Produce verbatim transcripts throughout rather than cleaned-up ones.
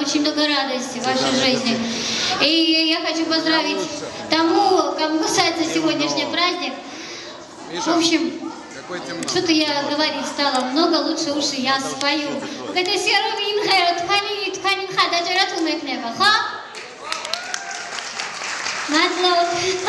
очень много радости в вашей жизни. И я хочу поздравить тому, кому касается сегодняшний праздник. В общем, что-то я говорить стала много, лучше уж я спою. Это серовин хайрат ткани ткани хададжарат умекнеба, ха? Мадлоб.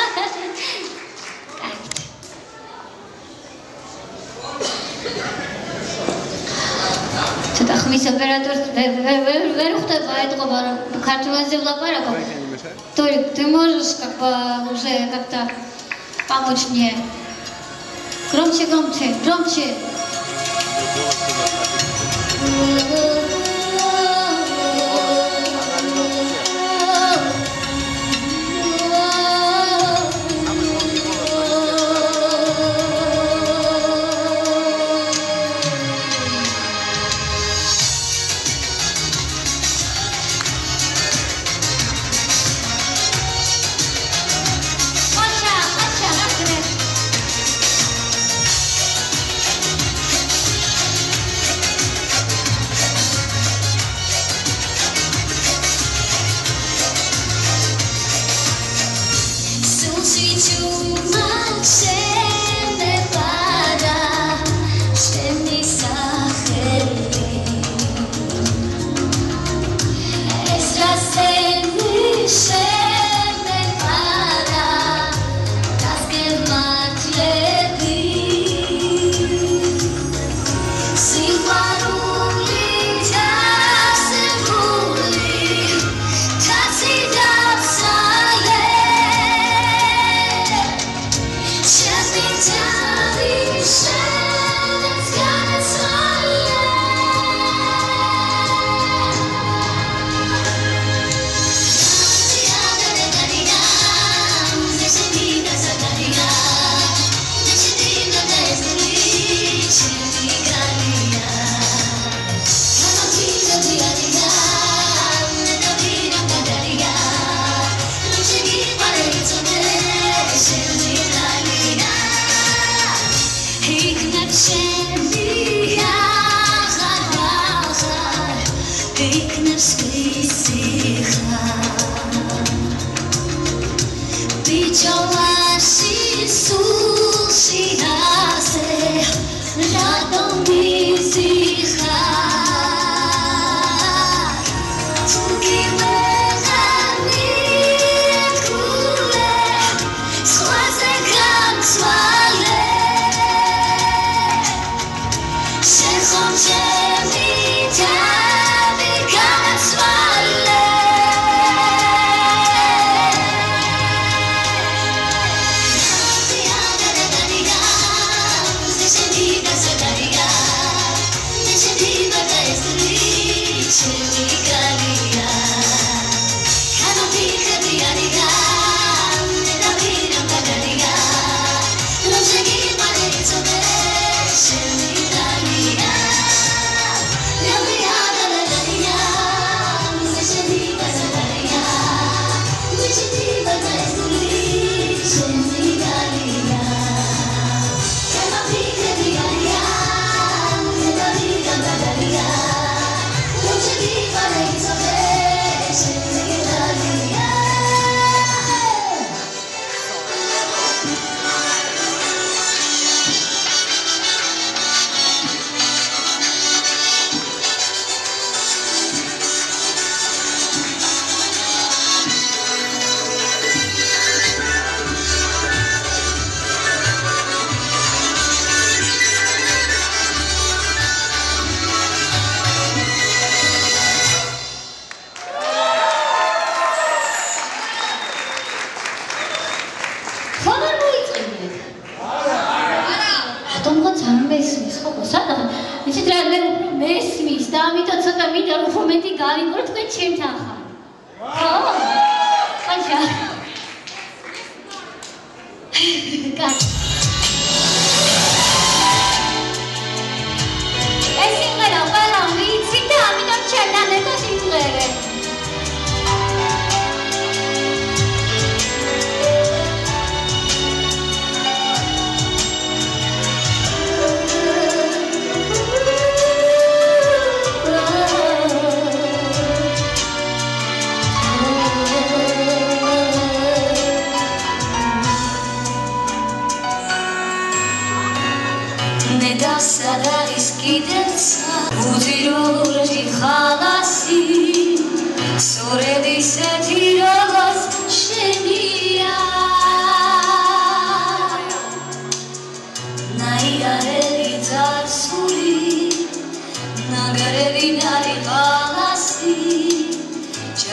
Что-то хмис оператор ვერ ხვდება ეთყობა რომ ქართულაზე ვლაპარაკო. Толик, ты можешь как бы уже как-то помочь мне? Громче, громче, громче.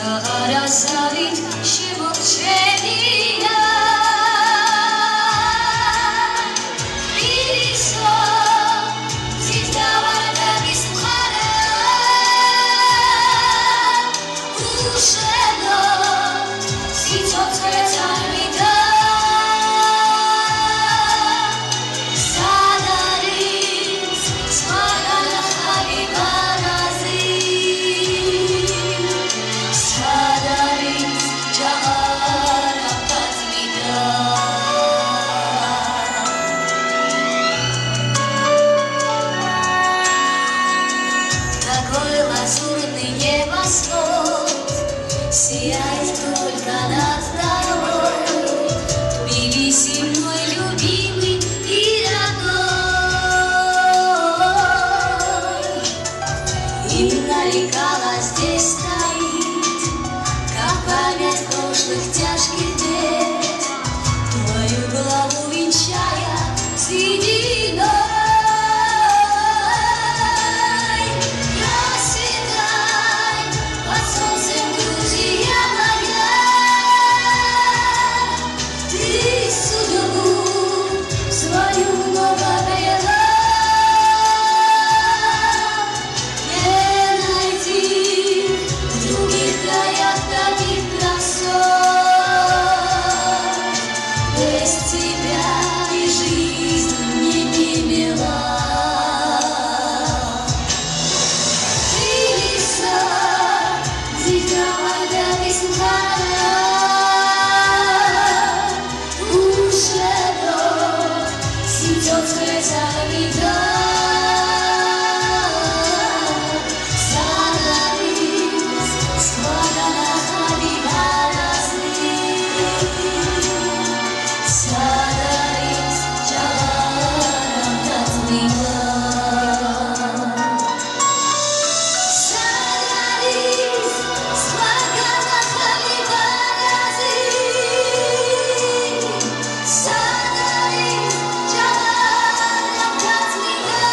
Zarazavit Shimochenia Iriso Zitavada Visuhara Usheno Sitotvetamida Sadaris Smagana Halivarazi Sadaris Jahara Patmida Такой лазурный небосвод сияет только над тобой. Мириси мой любимый и родной. Именно река здесь стоит, как память прошлых тяжких лет, твою голову венчая сединой. Расцветай под солнцем, Грузия моя, ты судьбу свою много пела. Не найти в других краях таких красот. Без тебя и жизнь мне не мила. Ты лиса, зиграла весна, ушедо, сидет скрыта вида. Садарис, складана халибаразы. Садарис, джаларам татмила. Садарис, складана халибаразы. Садарис, джаларам татмила.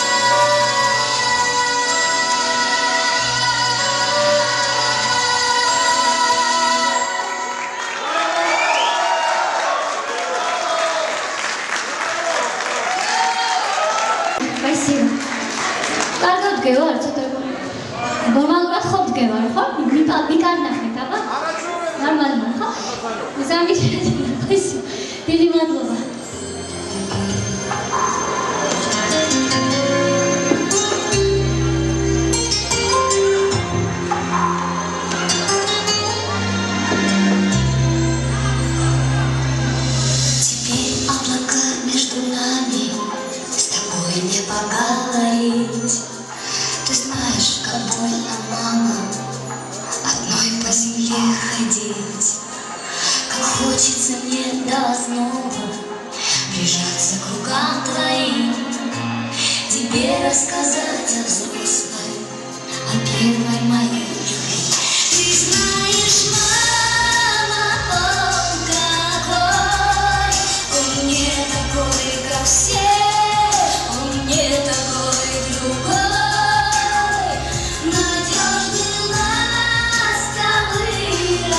Спасибо. Კარგად გევარ, ცოტა ნორმალურად ხო გევარ, ხო? მიკარნახეთ, აბა? ნორმალურად, ხო? ზამიშეთ. спасибо. დიდი მადლობა. Теперь облака между нами, с тобой не поговорить. Ты знаешь, как больно, мама, одной по земле ходить. Как хочется мне до снова прижаться к рукам твоим, тебе рассказать о взрослой, о первой моей любви. Ты знаешь, мама, он какой, он не такой, как все, он не такой другой, надежный, ласковый,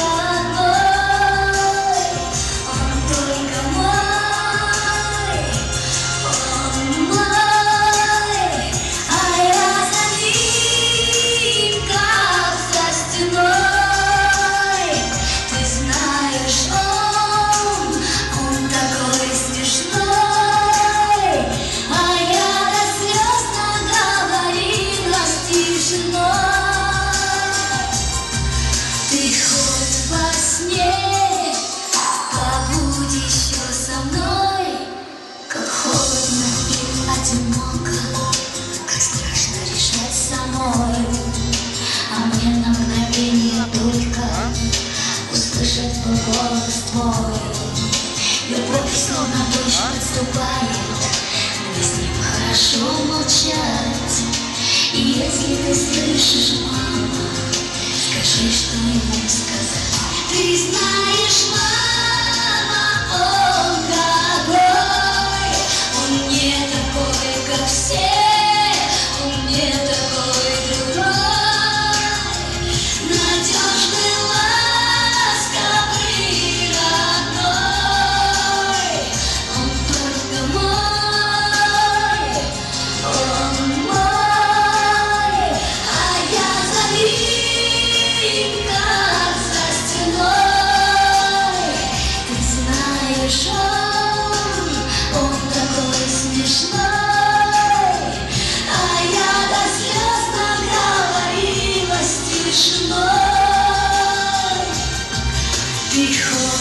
родной. Он только мой, он мой, а я за ним, как за стеной. Ты знаешь, он, он такой смешной, а я до слез наговорилась тишиной. Ты хоть во сне побудь еще со мной, как холодно и одиноко, как страшно решать самой. А мне на мгновение только услышать твой голос твой. Любовь словно дождь подступает, мне с ним хорошо молчать. И если ты слышишь, мама, скажи, что ему сказать. Ты знаешь, мама, он какой, он не такой, как все, он не такой другой, надежный.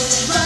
судьба.